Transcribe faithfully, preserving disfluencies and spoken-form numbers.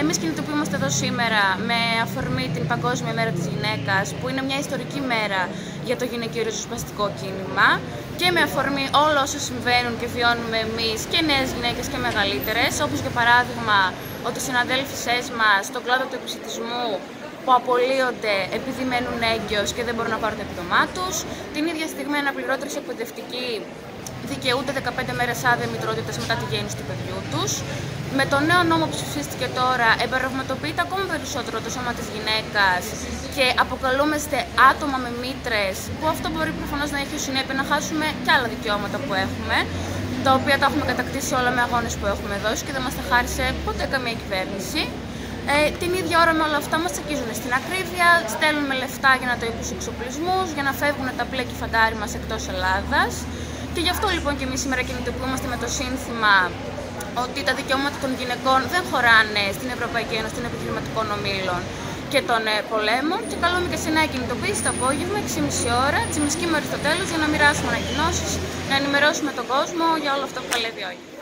Εμείς κινητοποιούμαστε εδώ σήμερα με αφορμή την Παγκόσμια Μέρα της Γυναίκας, που είναι μια ιστορική μέρα για το γυναικείο ριζοσπαστικό κίνημα, και με αφορμή όλα όσα συμβαίνουν και βιώνουμε εμείς και νέες γυναίκες και μεγαλύτερες, όπως για παράδειγμα ότι οι συναδέλφισές μας στον κλάδο του επισιτισμού που απολύονται επειδή μένουν έγκυος και δεν μπορούν να πάρουν το επίδομά τους. Την ίδια στιγμή αναπληρώτριες εκπαιδευτικοί δικαιούνται δεκαπέντε μέρες άδεια μητρότητας μετά τη γέννηση του παιδιού τους. Με το νέο νόμο που ψηφίστηκε τώρα, εμπορευματοποιείται ακόμα περισσότερο το σώμα της γυναίκας και αποκαλούμαστε άτομα με μήτρες, που αυτό μπορεί προφανώς να έχει ως συνέπεια να χάσουμε και άλλα δικαιώματα που έχουμε, τα οποία τα έχουμε κατακτήσει όλα με αγώνες που έχουμε δώσει και δεν μας τα χάρισε ποτέ καμία κυβέρνηση. Ε, την ίδια ώρα με όλα αυτά μας τσακίζουν στην ακρίβεια, στέλνουμε λεφτά για να τοικούς εξοπλισμούς, για να φεύγουν τα πλέ και φαντάρι μας εκτός Ελλάδας. Και γι' αυτό λοιπόν και εμείς σήμερα κινητοποιούμαστε με το σύνθημα ότι τα δικαιώματα των γυναικών δεν χωράνε στην Ευρωπαϊκή Ένωση των Επιχειρηματικών Ομίλων και των ε, πολέμων, και καλούμε και σε νέα κινητοποίηση το απόγευμα, έξι και μισή ώρα, τσιμισκή με Αριστοτέλους, για να μοιράσουμε ανακοινώσεις, να ενημερώσουμε τον κόσμο για όλο αυτό που παλεύει όχι.